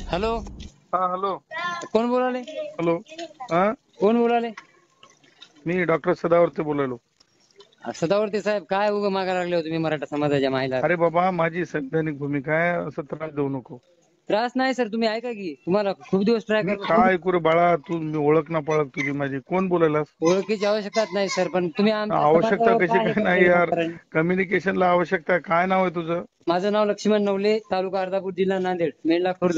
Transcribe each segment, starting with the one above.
Hello. हा hello. कोण बोलाले? हॅलो. हा कोण बोलाले? मी डॉक्टर सदावर्ते बोलायलो. सदावर्ती साहेब, काय उगा मागा लागले हो तुम्ही मराठा समाजाच्या महिला? अरे बाबा, माझी संवैधानिक भूमिका आहे, असं त्रास देऊ नको. त्रास नाही सर, तुम्ही ऐका की, तुम्हाला खूप दिवस ट्राय मी करतो. काय करू बाळा, तू मी ओळख ना पळक तुझी माझी. कोण बोलायलास? ओळखीची आवश्यकता नाही सर, पण तुम्ही आमच्या आवश्यकता समाजावर कशी काय हे काय नाही करताय यार, म्हाताऱ्याने? कम्युनिकेशनला आवश्यकता. काय नाव आहे तुझं? माझं नाव लक्ष्मण नवले, तालुका अर्धापूर, जिल्हा नांदेड, मेंढला खुर्द.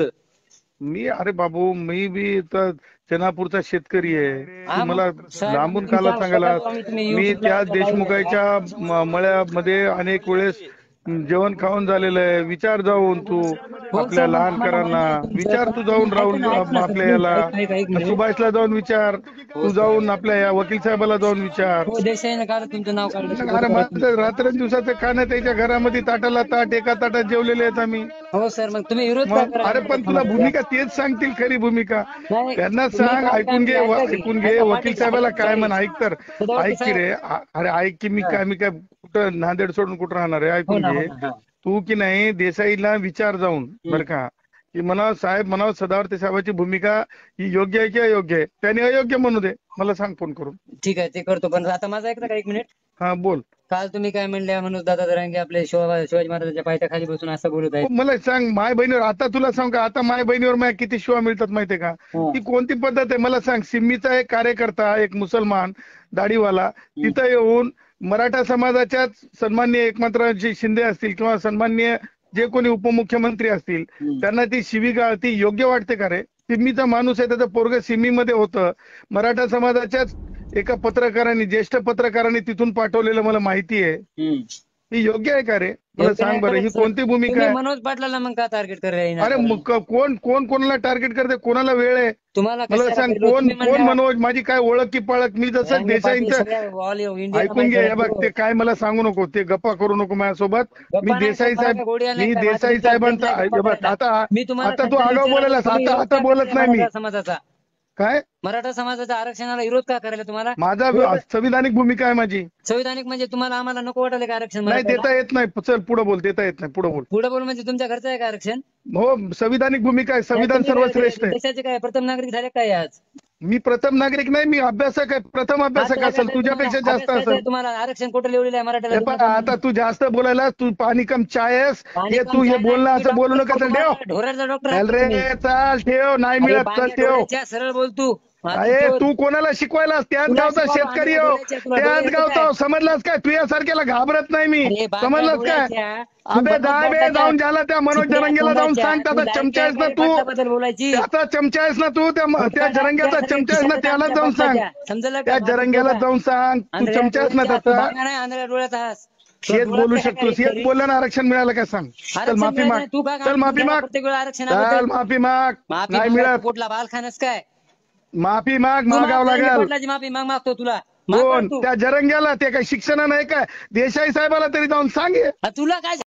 अरे बाबू, मी बी तर चनापूरचा शेतकरी आहे. तू हा मग मला साहेब, आम्ही लांबून काला तुमच्या सांगायलास? स्वतःचा तुम्ही मी युट्यूबला त्या लाईव्ह आहे. देशमुखाच्या मळ्यामध्ये अनेक वेळेस जेवण खाऊन झालेलं आहे. विचार जाऊन तू हो आपल्या सर, मग आम्हाला लहानकरांना माहिती आहे तुमचं, विचार, पण तू तुम्ही जाऊन ऐका राहुल ना, ऐका ना सर, आपल्या प्लीज याला ऐका ऐका एक मिनिट. सुभाषला जाऊन विचार, हो तू सर. जाऊन आपल्या या वकील साहेबाला जाऊन विचार. हो, देसाईनं काल तुमचं नाव काढलं की अरे बरोबर आहे माझं तुमचं. रात्रंदिवसाचं खाणं त्याच्या घरामध्ये ताटाला ताट, एका ताटात जेवलेले आहेत आम्ही. हो सर, मग तुम्ही विरोध का मग करायला अरे मराठा पण तुला समाजाचा? भूमिका तेच सांगतील, खरी भूमिका नाही, त्यांना तुम्ही सांग. काय काय ऐकून घे, म्हणजे ऐका की, ऐकून घे. ऐका वकील पाटील साहेबाला साहेब, काय सॉरी म्हण, ऐक तर. सदावर्ती ऐक की साहेब. रे. अरे ऐक की, मी हा. काय कुठं नांदेड सोडून कुठं राहणार आहे? हो ऐकून ना, हो घे. ना. हा. तू की नाही देसाईला विचार जाऊन, हम्म. बरं का, की म्हणा साहेब, म्हणा सदावर्ते साहेबांची भूमिका ही योग्य आहे की अयोग्य आहे? त्याने अयोग्य म्हणू दे, मला सांग फोन करून. ठीक आहे, ते करतो. पण आता माझं ऐकता का एक मिनिट? हा बोल. काल तुम्ही काय म्हणल्या, मनोज दादा जरांगे आपले शिवाजी महाराजांच्या पायथ्याखाली बसून असं बोलत आहेत. मला सांग, माय बहिणीवर आता तुला सांग का, आता माय बहिणीवर माझ्या किती शिवा मिळतात माहितीये का? हा. ती कोणती पद्धत आहे मला सांग. सिम्मीचा एक कार्यकर्ता, एक मुसलमान दाढीवाला, हम्म. तिथं येऊन मराठा समाजाच्या सन्माननीय एकनाथरावजी शिंदे असतील किंवा सन्माननीय जे कोणी उपमुख्यमंत्री असतील, हम्म. त्यांना ती शिवीगाळ ती योग्य वाटते का रे? सिम्मीचा माणूस आहे, त्याचं पोरग सिम्मीमध्ये होतं. मराठा समाजाच्याच एका पत्रकारांनी, ज्येष्ठ पत्रकारांनी तिथून पाठवलेलं मला माहिती आहे. हम्म. ही योग्य आहे का रे? मला योग्य सांग नाही बरं, ही करत सर. कोणती भूमिका तुम्ही आहे? मनोज पाटलाला मग का टार्गेट करायला अरे येणार? कोण कोण कोणाला टार्गेट करते? कोणाला वेळ आहे? तुम्हाला मला कशाला सांग, करेल? कोण तुम्ही कोण म्हणल्या मनोज? माझी काय ओळख की पळक? मी जसं जरांगे पाटील देसाईंचं सगळ्या ऑल इंडियाला ऐकून माहिती घे. आहे हे बघ, हो. ते काय मला सांगू नको, ते गप्पा करू नको माझ्यासोबत. मी गप्पा नाही सर, देसाई मला साहेब, काय गोडी आली नाही मी काय? माझा देसाई बिनधास्त साहेबांचा नाही गप्पा हे बघ, करायला. आता मी तुम्हाला आता तू संधी आगाव विचारली, बोलायलास, तुम्ही आता विरोध आता का बोलत करायला नाही मी. मराठा समाजाचा? काय मराठा समाजाच्या आरक्षणाला विरोध का करायला तुम्हाला? माझा एवढं संविधानिक भूमिका आहे माझी. संविधानिक म्हणजे तुम्हाला आम्हाला नको वाटलं का आरक्षण नाही मराठ्याला? देता येत नाही. चल पुढे बोल. देता येत नाही, पुढे बोल. पुढे बोल म्हणजे तुमच्या घरचं आहे का आरक्षण? हो, संविधानिक भूमिका आहे. नाही, संविधान तुम्ही काय सर्वश्रेष्ठ आहे. देशाचे काय प्रथम नागरिक झाले काय आज? मी प्रथम नागरिक नाही, मी अभ्यासक आहे. प्रथम अभ्यासक असेल, तुम्हाला तुझ्यापेक्षा जास्त अभ्यास असेल. काय तुम्हाला आरक्षण कुठे लिहिलेलं आहे मराठ्याला? हे तुम्ही पहा, आता तू जास्त बोलायला, तू पाणी कम चाय आहेस. पाणी हे कम तू हे चाय नाही, बोलणं तुम्ही असं बोलू डॉक्टर नका. चल ठेव. ढोराचा डॉक्टर आहात चल का तुम्ही? रे, चाल ठेव. नाही अरे मिळत, चल बांग्या ठेव. डोळ्याच्या सरळ बोल तू. अरे तू कोणाला शिकवायलास? त्याच तुला गावचा शिकवालो शेतकरी आंधळ्या हो, डोळ्याच्या, तुला डोळे त्याच येते गावचा काय? हो. समजलास काय? तुझ्यासारख्याला घाबरत नाही मी. अरे बांगड्या समजलास काय? डोळ्याच्या, तू अबे मनोज जाय बे, पाटलाच्या जाऊन झाला त्या मनोज चिपळ्या जरंगेला जाऊन तोंडाच्या, सांग. तू त्याचा लायकी चमचा आहे आहेस का ना रे तू. पाटलाबद्दल बोलायची? त्याचा चमचा आहेस ना तू. त्या गुटखा खात जरंग्याचा त्या सगळे चमचा आहेस ना, खिशात आहेत त्याला आमच्या जाऊन सांग. पक्षाच्या. समजलं का? त्या भाजप जरंग्याला का? जाऊन सांग, तू आंधळ्या चमचा आहेस ना डोळ्याच्या, तू त्याचा. बांगड्या नाही आंधळ्या डोळ्याचा हास. तुला शेत बोलू डोळ्यात आहे का रे शकतोस. एक तरी? बोलल्यानं आरक्षण मिळालं काय सांग? चल आरक्षण माफी मिळालं माग. नाही, तू का चल गांड माफी घ्यायला माग. प्रत्येक वेळा आरक्षणाबद्दल? चल माफी माग. माफी नाही मागायचं मिळत. पोटला बाल खाणच काय? माफी माग, तू माग मागावं जरांगे लागेल. पाटलाची माफी माग, मागतो तुला. माग बरं कोण? तू. त्या जरंग्याला? ते काय शिक्षण नाही काय? देसाई साहेबाला तरी जाऊन सांगे. तुला काय